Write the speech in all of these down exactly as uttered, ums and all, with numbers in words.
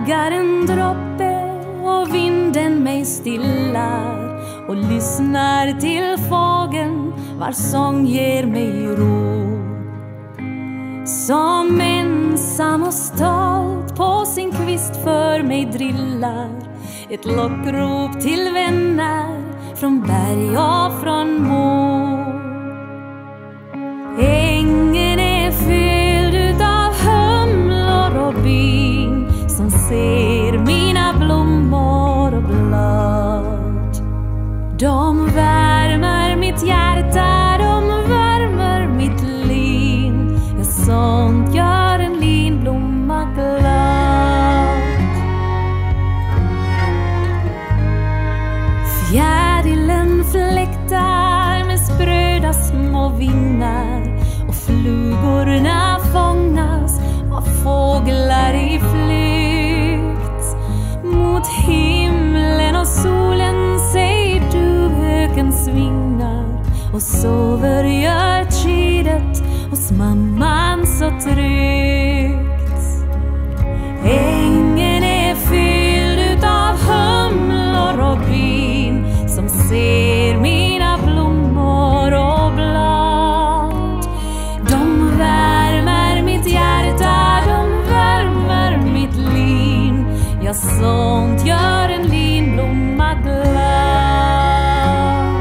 vaggar en droppe och vinden mig stillar och lyssnar till fågeln vars sång ger mig ro. Som ensam och stolt på sin kvist för mig drillar ett lockrop till vänner från berg och från mål. Ängen är fylld utav humlor och bin som ser mina blommor och blad. De värmer mitt hjärta, de värmer mitt lin. Ja, sånt gör en linblomma glad. Fjärilen fläktar med spröda små vingar och flugorna fångas av fåglar i flykt. Mot himlen och solen säger du öken svingar och sover hjärtskidet hos mamman så tryggt. Ängen är fylld utav humlor och bin som ser mina blommor och blad. De värmer mitt hjärta, de värmer mitt lin. Ja, sånt gör en linblomma glad.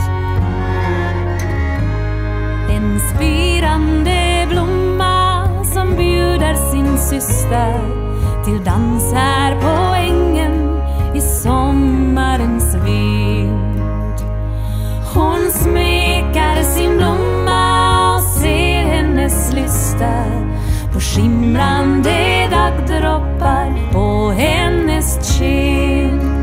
En spirande blomma som bjuder sin syster till dans här på ängen i sommarens vind. Hon smekar sin blomma och ser hennes lyster på skimrande dagdroppar på hennes kind.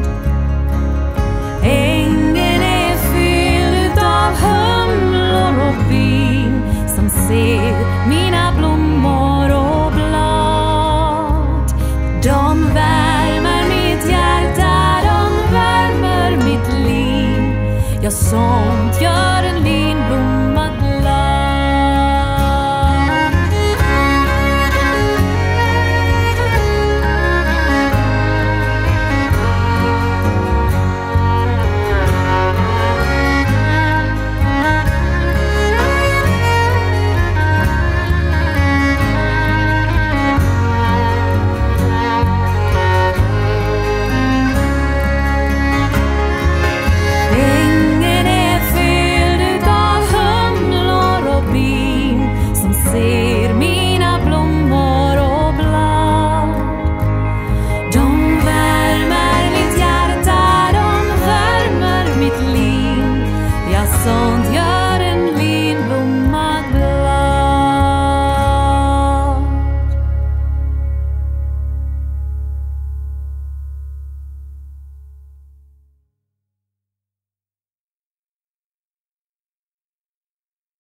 Ängen är fylld av humlor och bin som ser mina blommor och blad. De värmer mitt hjärta, de värmer mitt liv. Ja, sånt gör en liv.